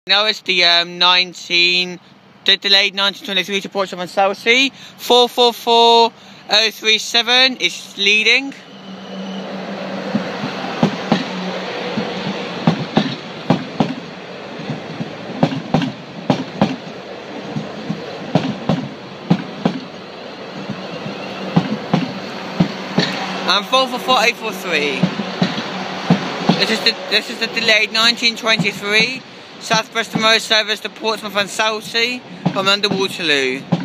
Now it's the delayed 1923 to Portsmouth and Southsea. 444037 is leading. And 444843. This is the delayed 1923 South Preston Road service to Portsmouth and Southsea from under Waterloo.